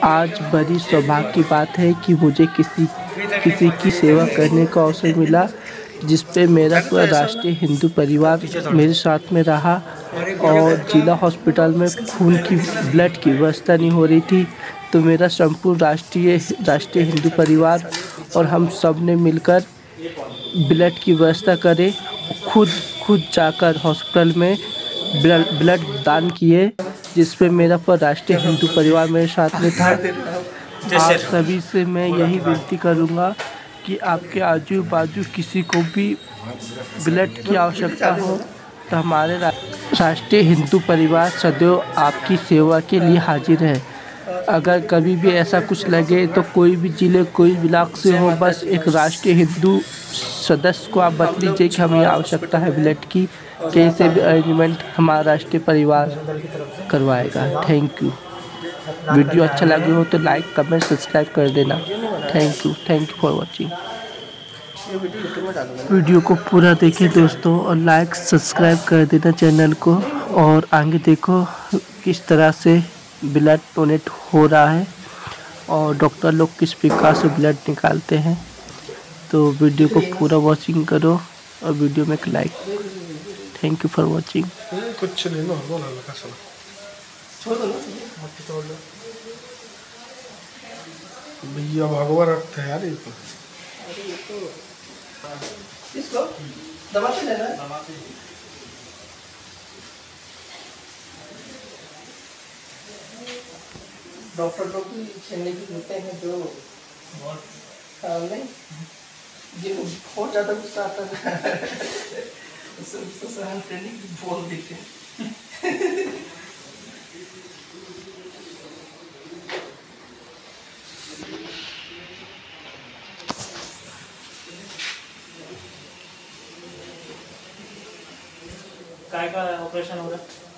आज बड़ी सौभाग्य की बात है कि मुझे किसी किसी की सेवा करने का अवसर मिला, जिस पे मेरा पूरा राष्ट्रीय हिंदू परिवार मेरे साथ में रहा। और जिला हॉस्पिटल में खून की ब्लड की व्यवस्था नहीं हो रही थी, तो मेरा संपूर्ण राष्ट्रीय हिंदू परिवार और हम सब ने मिलकर ब्लड की व्यवस्था करे। खुद खुद जाकर हॉस्पिटल में ब्लड दान किए, जिस पे मेरा पूरा राष्ट्रीय हिंदू परिवार मेरे साथ में था। आप सभी से मैं यही विनती करूँगा कि आपके आजू बाजू किसी को भी ब्लड की आवश्यकता हो तो हमारे राष्ट्रीय हिंदू परिवार सदैव आपकी सेवा के लिए हाजिर है। अगर कभी भी ऐसा कुछ लगे तो कोई भी जिले कोई ब्लॉक से हो, बस एक राष्ट्रीय हिंदू सदस्य को आप बता लीजिए कि हमें आवश्यकता है ब्लड की, कैसे भी अरेंजमेंट हमारा राष्ट्रीय परिवार करवाएगा। Thank you. वीडियो अच्छा लगे हो तो लाइक कमेंट सब्सक्राइब कर देना। Thank you for watching. Video को पूरा देखें दोस्तों और लाइक सब्सक्राइब कर देना चैनल को। और आगे देखो किस तरह से ब्लड डोनेट हो रहा है और डॉक्टर लोग किस प्रकार से ब्लड निकालते हैं। तो वीडियो को पूरा वॉचिंग करो और वीडियो में एक like. Thank you for watching. कुछ नहीं ना बोला लगा सुनो छोड़ दो भैया भगवान रखते हैं यार। ये तो इसको दबाते लेना है। डॉक्टर लोग भी छेड़ने की होते हैं जो नहीं जिनको बहुत ज़्यादा गुस्सा आता है उससे सहन करने की बोल देते हैं। काय का ऑपरेशन हो रहा है?